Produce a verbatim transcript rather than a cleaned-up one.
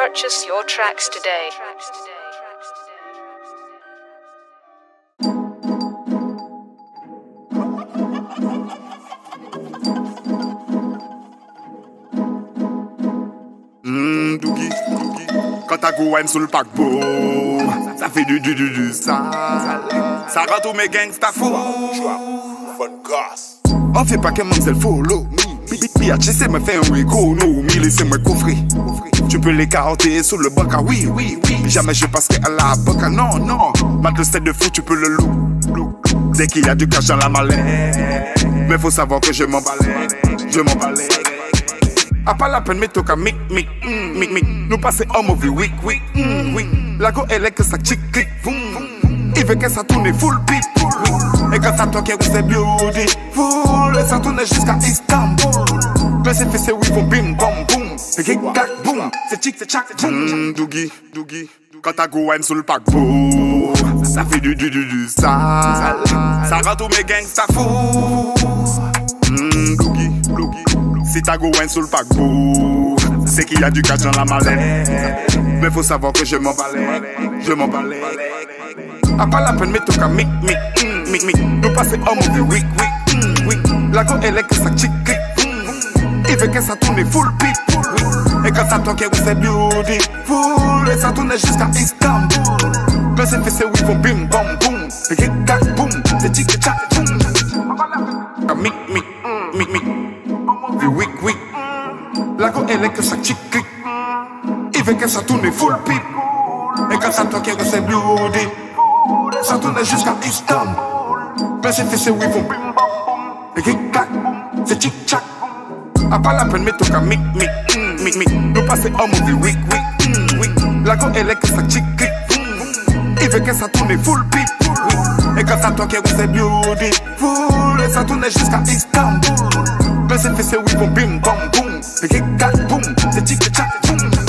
Purchase your tracks today. Mmm, Dougie, Dougie. Quand t'as go wine sur le paquebot, ça fait du du du du sale. Ça rend tous mes gangsta fous. On fait pas que mademoiselle follow me. Bitch, c'est me faire un wego, no, me laissez-moi coffrer. Tu peux l'écarter sur le bac, ah oui, oui, oui. Jamais je passerai à la boca, non, non. Maintenant c'est de fou, tu peux le loup. Dès qu'il y a du cash dans la mallette, mais faut savoir que je m'emballais, je m'emballais. A pas la peine, mais toca mic, mic, mm, mic, mic. Nous passer en mauvais week, week, mm, week. La go, elle est que ça chic, clic, boum. Il veut que ça tourne full beat, full. Et quand ça toque, c'est beautiful. Et ça tourne jusqu'à Istanbul. Mais c'est fait, c'est oui, bon, bim, bam, boum. Et kick, clac, boum. C'est chic, c'est tchac, boum. Dougie, Dougie. Quand t'as go wine sur le paquebot, ça fait du du du du sale. Ça rend tous mes gangsta fous. Mm, Dougie, Dougie. Si t'as go wine sur le paquebot, c'est qu'il y a du cash dans la mallette. Mais faut savoir que je m'emballais, je m'emballais. A pas la peine, mais toca mic, mic, mm, mic, mic. Nous passer en mauvais week, week, mm, week. La go, elle est que ça chic, clic, boum. Il veut que ça tourne full beat, full. Et quand ça toque, c'est beautiful. Et ça tourne jusqu'à Istanbul. Mais c'est fait, c'est oui, bon, bim, bam, boum. Et kick, clac, boum. C'est chic, c'est tchac, boum. Mic, mic, mic, mic. Week, week. La go, elle est que ça chic, clic. Il veut que ça tourne full beat. Et quand ça toque, c'est beautiful. Ça tourne jusqu'à Istanbul. Mais c'est fait, c'est oui, bon, bim, bam, boum. Et kick, clac, boum. C'est chic, tchac. A pas la peine, mais toca mic, mic, mm, mic, mic. Nous passer en mauvais week, week, mm, week. La go, elle est que ça chic, clic, boum. Il veut que ça tourne full beat, full. Et quand ça toque, c'est beautiful. Et ça tourne jusqu'à Istanbul. Mais c'est fait, c'est oui, bon, bim, bam, boum. Et kick, clac, boum. C'est chic, c'est tchac, boum.